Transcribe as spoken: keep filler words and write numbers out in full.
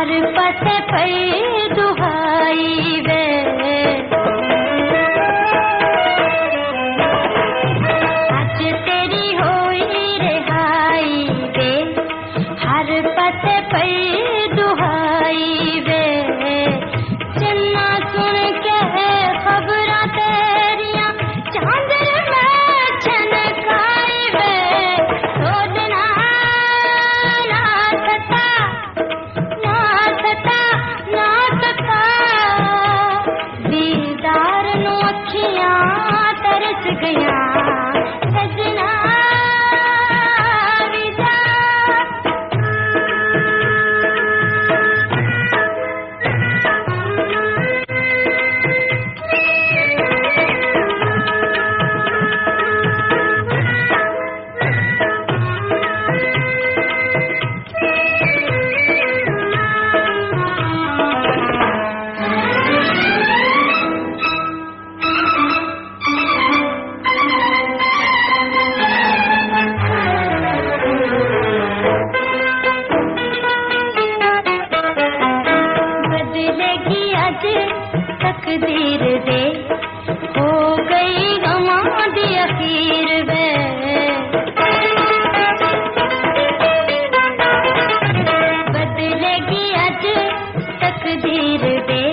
हर पते पर दुहाई वे, आज तेरी होई रिहाई वे, हर पते पर दुहाई वे। चन्ना सुन के खबरां तेरियां चांदर में छनकाई वे, सोदना ना सता ना सता ना सता, दीदार नू अखियां तरस गया सजना विदा। बदलेगी आज तकदीर दे, हो गई गवां दी अखीर वे, बदलेगी आज तकदीर दे,